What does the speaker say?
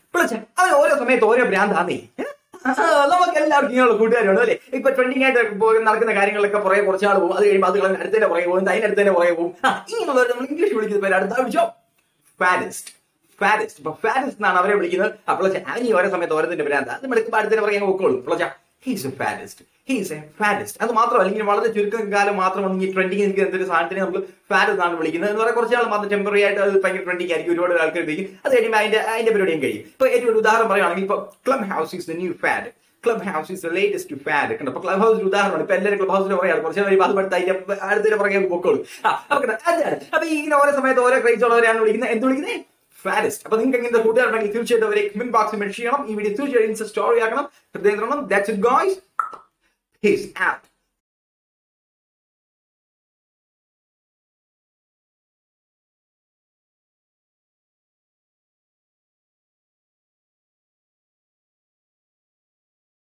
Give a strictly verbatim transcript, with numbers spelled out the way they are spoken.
വിളിച്ച അവൻ ഓരോ സമയത്ത് ഓരോ ഭ്രാന്താന്നേ. നമുക്ക് എല്ലാവർക്കും ഇങ്ങനെയുള്ള കൂട്ടുകാരുണ്ട് അല്ലേ? ഇപ്പൊ ട്രെൻഡിങ് ആയിട്ട് നടക്കുന്ന കാര്യങ്ങളൊക്കെ പുറകെ കുറച്ചാൾ പോകും, അത് കഴിയുമ്പോൾ അത് കളഞ്ഞ് അടുത്തന്നെ പുറകെ പോകും, അതിന്റെ അടുത്തന്നെ പുറകെ പോകും. ഇങ്ങനെയുള്ളവർ നമ്മൾ ഇംഗ്ലീഷ് വിളിക്കുന്ന പേര് അടുത്ത വിളിച്ചോ ഫാഡിസ്റ്റ്. ഫാഡിസ്റ്റ് ഇപ്പൊ ഫാഡിസ്റ്റ് എന്നാണ് അവരെ വിളിക്കുന്നത്. അപ്പോൾ അവന് ഓരോ സമയത്ത് ഓരോത്തിന്റെ ഭ്രാന്ത് അത് വിളിക്കുമ്പോൾ അടുത്തന്നെ പുറകെ പോക്കോളും. അപ്പോൾ he's a faddist, he's a faddist. അത് മാത്രമല്ല ഇങ്ങനെ വളരെ ചുരുക്കം കാലം മാത്രമാണ് ഈ ട്രെൻഡിങ് നിൽക്കുന്ന എന്തൊരു സാധനത്തിനെ നമ്മൾ ഫാഡ് എന്നാണ് വിളിക്കുന്നത് എന്ന് പറയാൻ കുറച്ചാൾ മാത്രം ടെമ്പററി ആയിട്ട് അത് ഭയങ്കര ട്രെൻഡിങ് ആയിരിക്കും, ഒരുപാട് ആൾക്കാർ ഉപയോഗിക്കും. അത് കഴിയുമ്പോൾ അതിന്റെ അതിന്റെ പരിപാടിയും കഴിയും. ഇപ്പൊ ഏറ്റവും ഒരു ഉദാഹരണം പറയുകയാണെങ്കിൽ ഇപ്പൊ club house is the new fad, club house is the latest fad. കണ്ടോ? അപ്പൊ ക്ലബ് ഹൗസ് ഉദാഹരണമാണ്. ഇപ്പൊ എല്ലാവരും ക്ലബ് ഹൗസിൽ പറയാം, കുറച്ച് കഴിയുമ്പോൾ അത് പഠിത്ത അതിന്റെ അടുത്തതിന്റെ പുറകെ പൊക്കോളൂ. അപ്പൊ ഇങ്ങനെ ഓരോ സമയത്ത് ഓരോ ക്രൈസ് ഉള്ളവരെയാണ് വിളിക്കുന്നത് എന്ത് വിളിക്കുന്നത് ഫാഡിസ്റ്റ്. അപ്പൊ നിങ്ങൾക്ക് ഇങ്ങനത്തെ കൂട്ടുകാരുണ്ടെങ്കിൽ തീർച്ചയായിട്ടും അവരെ കമന്റ് ബോക്സിൽ മെൻഷൻ ചെയ്യണം. ഈ വീഡിയോ തീർച്ചയായിട്ടും ഇൻസ്റ്റ സ്റ്റോറി ആക്കണം. ഹൃദയം. That's it guys. Peace out.